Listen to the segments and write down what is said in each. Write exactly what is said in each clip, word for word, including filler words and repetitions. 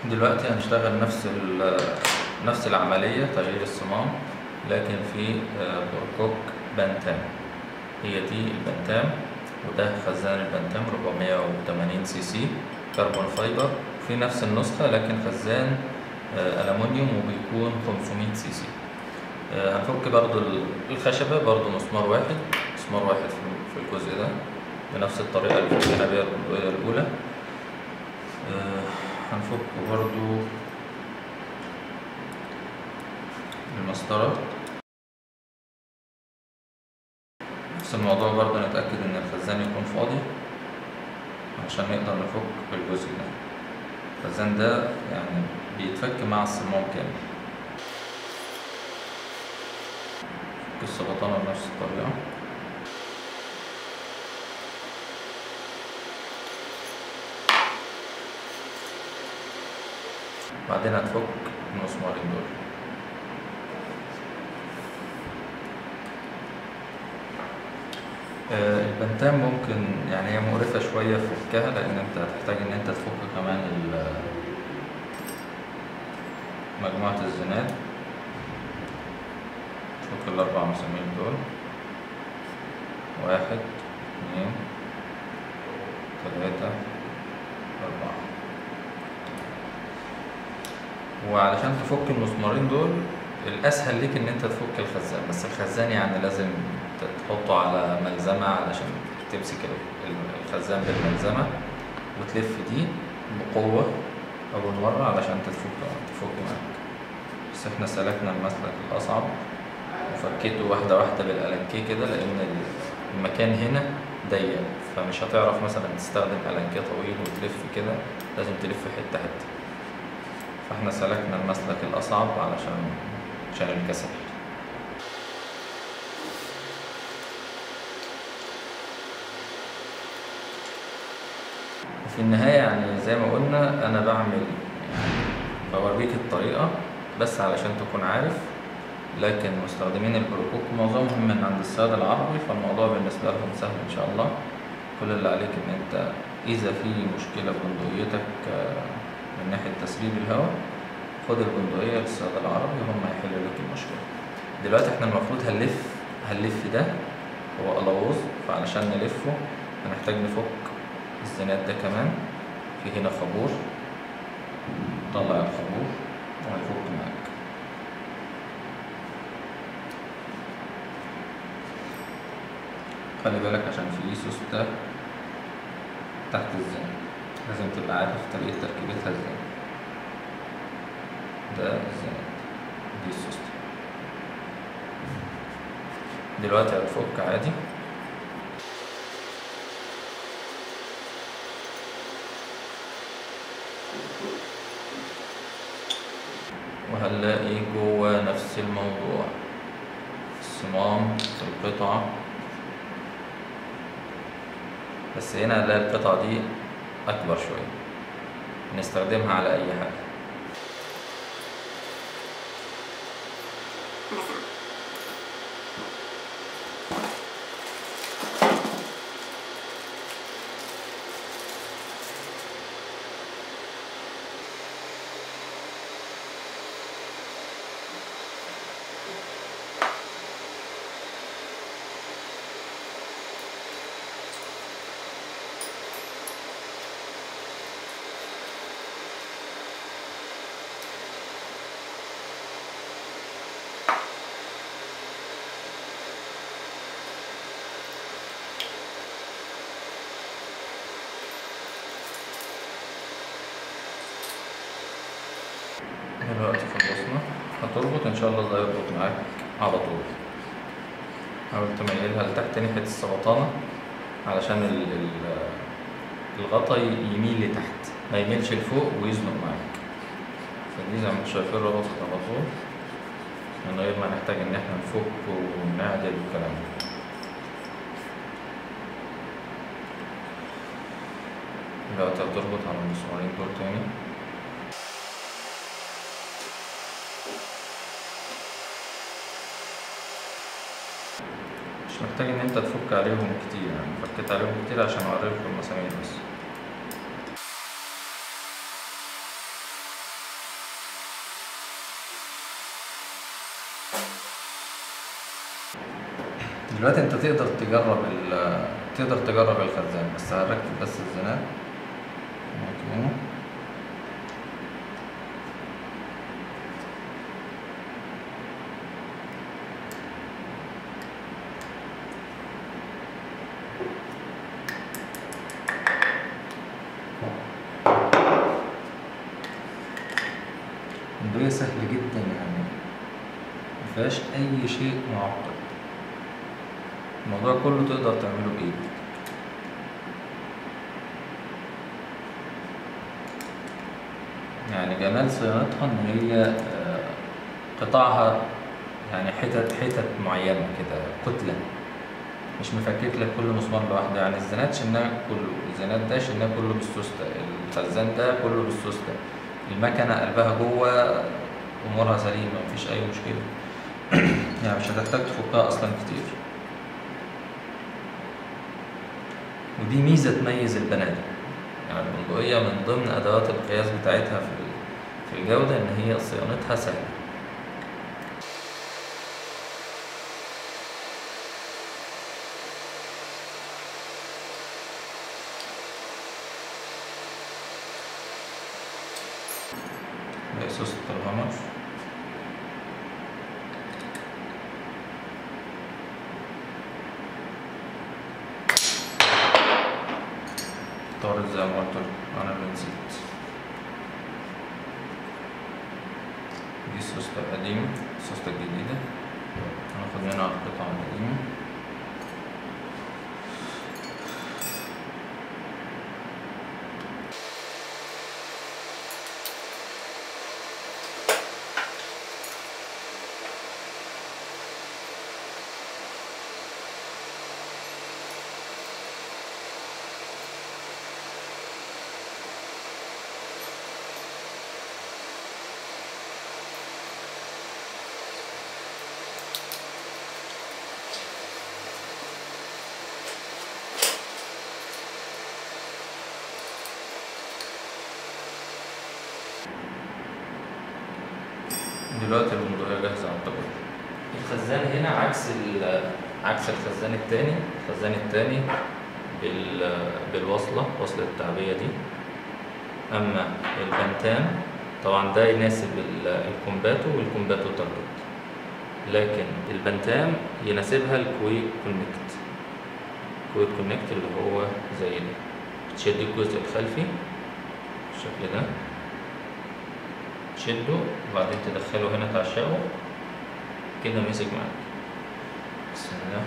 دلوقتي هنشتغل نفس نفس العملية، تغيير الصمام، لكن في بركوك بنتام. هي دي البنتام، وده خزان البنتام أربعمية وتمانين سي سي كربون فايبر، في نفس النسخة لكن خزان ألمونيوم وبيكون خمسمية سي سي. هنفك برضو الخشبة، برضو مسمار واحد مسمار واحد في الجزء ده بنفس الطريقة اللي فكينا بيها البندقية الأولى. هنفك برضو المسطرة، نفس الموضوع برضو نتأكد إن الخزان يكون فاضي عشان نقدر نفك الجزء ده. الخزان ده يعني بيتفك مع الصمام كامل. فك السبطانة بنفس الطريقة. بعدين هتفك المسمارين دول. البنتام ممكن يعني هي مقرفة شوية في فكها، لأن أنت هتحتاج إن أنت تفك كمان مجموعة الزناد. تفك الأربع مسامير دول، واحد اتنين تلاتة أربعة. وعلشان تفك المسمارين دول الأسهل ليك إن أنت تفك الخزان، بس الخزان يعني لازم تحطه على ملزمة علشان تمسك الخزان بالملزمة وتلف دي بقوة أول مرة علشان تفك تفك معاك. بس احنا سلكنا المسلك الأصعب وفكيته واحدة واحدة بالألانكيه كده، لأن المكان هنا ضيق، فمش هتعرف مثلا تستخدم ألانكيه طويل وتلف كده، لازم تلف حتة حتة. فاحنا سلكنا المسلك الأصعب علشان عشان الكسل. وفي النهاية يعني زي ما قلنا أنا بعمل يعني بوريك الطريقة بس علشان تكون عارف، لكن مستخدمين البروكوك معظمهم من عند الصياد العربي، فالموضوع بالنسبة لهم سهل إن شاء الله. كل اللي عليك إن أنت إذا في مشكلة في بندقيتك من ناحية تسريب الهواء، خد البندقية للصياد العربي هم هيحلوا لك المشكلة. دلوقتي احنا المفروض هنلف هنلف ده هو قلاووز، فعلشان نلفه هنحتاج نفك الزناد ده كمان. في هنا خابور، طلع الخابور وهيفك معاك. خلي بالك عشان في سوستة تحت الزناد، لازم تبقى عارف طريقة تركيبتها ازاي. ده الزناد، دي السوستة. دلوقتي هتفك عادي. وهنلاقي جوه نفس الموضوع، الصمام في القطعة، بس هنا هنلاقي القطعة دي أكبر شوية، نستخدمها على أي حاجة. دلوقتي خلصنا، هتربط ان شاء الله ده يربط معاك على طول. حاول تميلها لتحت ناحية السبطانة علشان الغطا يميل لتحت، ما يميلش لفوق ويزنق معاك. فدي زي ما انتم شايفين ربطت على طول من غير ما نحتاج ان احنا نفك ونعدل والكلام ده. دلوقتي هتربط على المسمارين دول تاني. مش محتاج ان انت تفك عليهم كتير، يعني فكيت عليهم كتير عشان اوريلكم المسامير بس. دلوقتي انت تقدر تجرب ال تقدر تجرب الخزان، بس هركب بس الزناد هنا. البداية سهلة جدا يعني مفيهاش أي شيء معقد، الموضوع كله تقدر تعمله بإيدك. يعني جمال صيانتها إن هي قطعها يعني حتت حتت معينة كده، كتلة، مش مفكك لك كل مسمار لوحده. يعني الزناد شلناه كله، الزناد ده شلناه كله بالسوستة، الخزان ده كله بالسوستة، المكنة قلبها جوه أمورها سليمة مفيش أي مشكلة. يعني مش هتحتاج تفكها أصلا كتير، ودي ميزة تميز البنادق. يعني البندقية من ضمن أدوات القياس بتاعتها في في الجودة إن هي صيانتها سهلة. ده سوسة الهامر، طارت زي ما قلت أنا اللي نسيت. دي السوسته القديمة، السوسته الجديدة هناخد منها القطعة القديمة. دلوقتي البندقية جاهزة على الطبق. الخزان هنا عكس عكس الخزان التاني، الخزان التاني بال بالوصلة، وصلة التعبية دي. أما البنتان طبعا ده يناسب الكومباتو والكومباتو تارجت، لكن البنتان يناسبها الكويك كونكت. الكويك كونكت اللي هو زي ده، تشد الجزء الخلفي بالشكل ده، تشده وبعدين تدخله هنا تعشقه كده مسك معاك. بسم الله.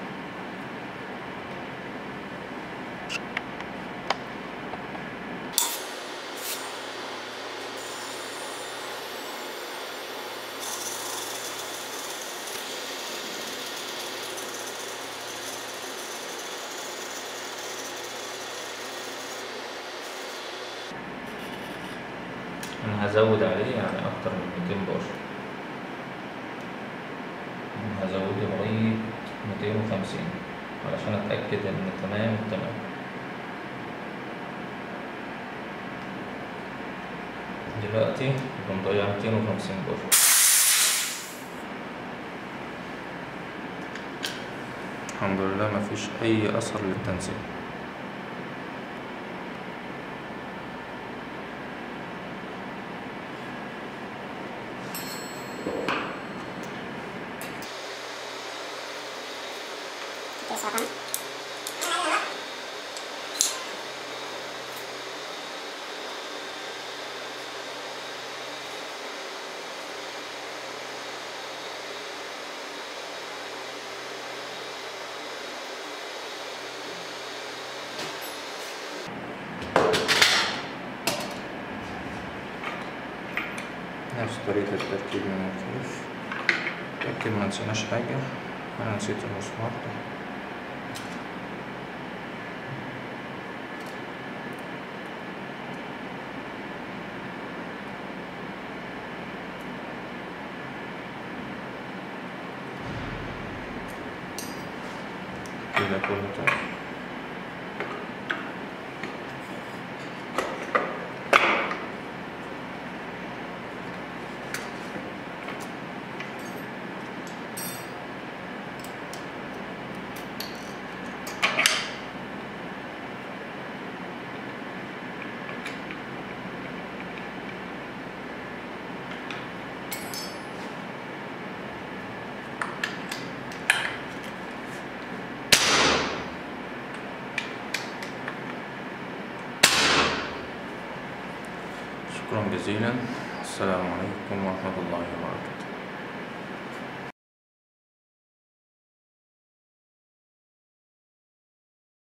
أنا هزود عليه يعني أكتر من ميتين بار، هزوده لغاية ميتين وخمسين علشان أتأكد إن تمام تمام. دلوقتي بنضيع ميتين وخمسين بار. الحمد لله مفيش أي أثر للتنسيق. نفس طريقة التركيب من الخلف. تأكد ما نسيناش حاجة، أنا نسيت المسمار ده. كده كله تمام. شكرا جزيلا. السلام عليكم ورحمة الله وبركاته.